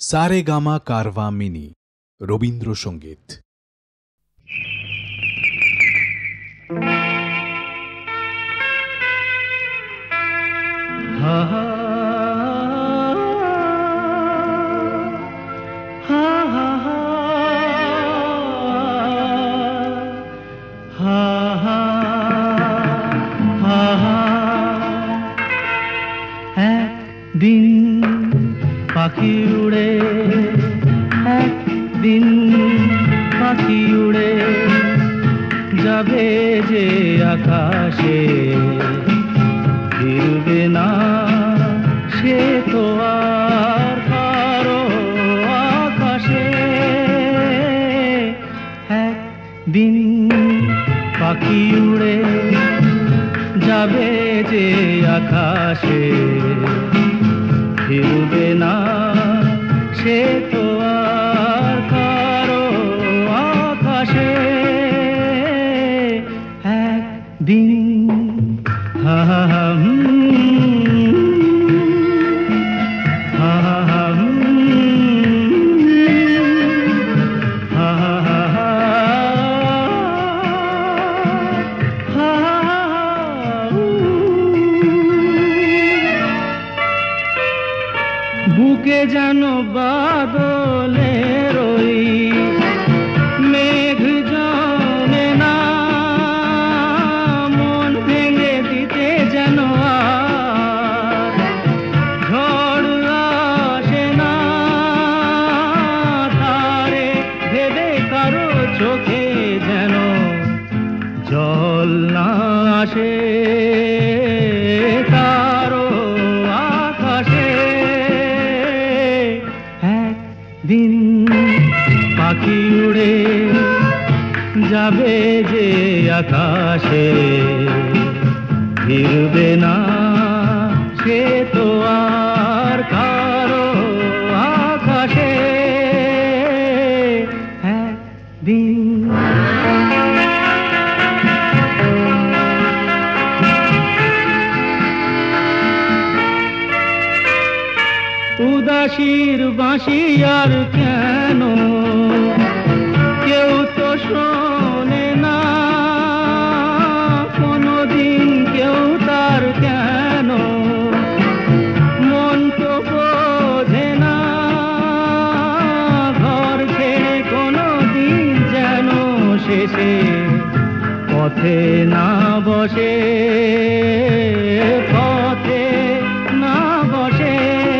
সারেগামা কারভা মিনি রবীন্দ্রসঙ্গীত। হা হা হা হা হা হা হা। একদিন পাখি উড়ে, একদিন পাখি উড়ে যাবে যে আকাশে, ফিরবে না সে তো আর কারো আকাশে। একদিন পাখি উড়ে যাবে যে আকাশে, ফিরবে না সে তো আর কারো আকাশে। একদিন হা হা হা হা হা বুকে যেন বাদলের ওই মেঘ জমে না, মন ভেঙে দিতে যেন আর ঝড় আসে না। ধারে ভেবে কারো চোখে যেন জল না আসে, কারো আকাশে। একদিন পাখি উড়ে যাবে যে আকাশে, ফিরবে না সে তো আর কারো আকাশে। একদিন উদাসীর বাঁশি আর কেন কেউ তো শোনে না, কোনদিন কেউ তার কেন মন তো বোঝে না। ঘর ছেড়ে কোনদিন যেন শেষে পথে না বসে, পথে না বসে।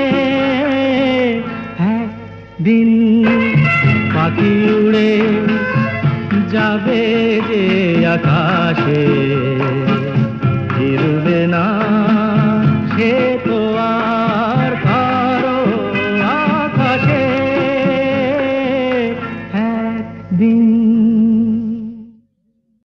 দিন পাখি উড়ে যাবে যে আকাশে,